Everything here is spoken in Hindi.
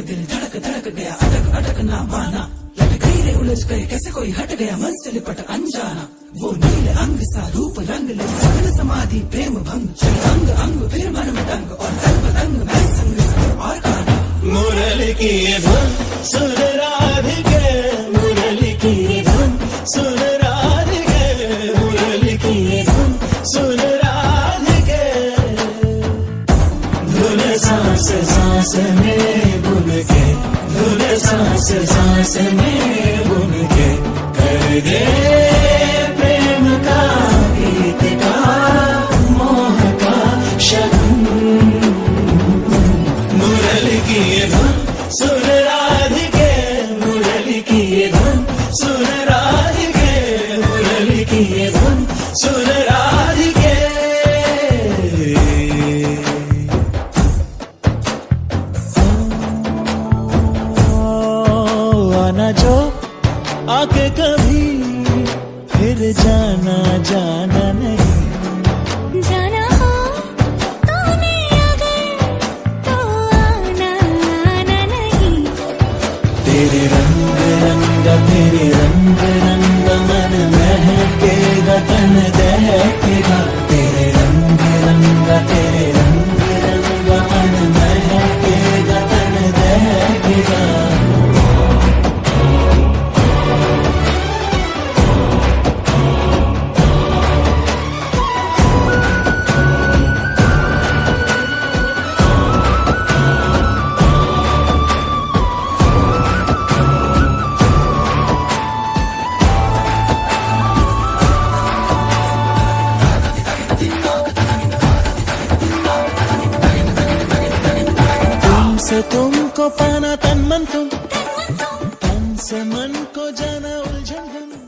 दिल धड़क धड़क गया, अटक अटक ना माना, लट गई रे उलझ गए कैसे कोई हट गया मन से लिपट अनजाना। वो नील अंग सा रूप रंग ले सगल समाधि प्रेम भंग, अंग अंग फिर मन में दंग और तन बदंग मैं संग और गाना। मुरली की धुन सुन राधिके, मुरली की धुन सुन राधिके, मुरली की धुन सुन राधिके। धुन सांस सांस में बुन के, धुन सांस सांस में बुन के कर दे प्रेम का गीत का मोह का शगुन। मुरली की धुन सुन राधिके, मुरली की धुन सुन राधिके, मुरली की धुन सुन राधिके। आना जो आके कभी फिर जाना जाना नहीं, जाना हो तूने अगर तो आना आना नहीं। तेरे रंग रंग तेरे रंग रंग मन महकेगा तन दहकेगा, तेरे रंग रंग तेरे रंग रंग मन महकेगा तन दहकेगा। तुमसे तुमको पाना तन मन तुम, तन से मन को जाना उलझन हम।